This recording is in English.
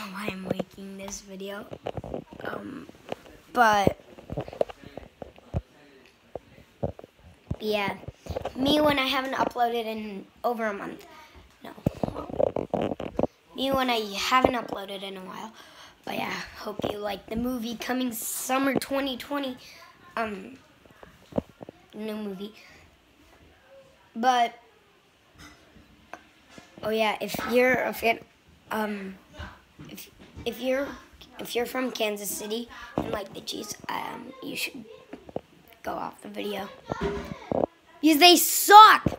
why I'm making this video. But yeah, me when I haven't uploaded in over a month. No, me when I haven't uploaded in a while. But yeah, hope you like the movie coming summer 2020. New movie. But oh yeah, if you're a fan, if you're from Kansas City and like the Chiefs, you should go off the video because they suck.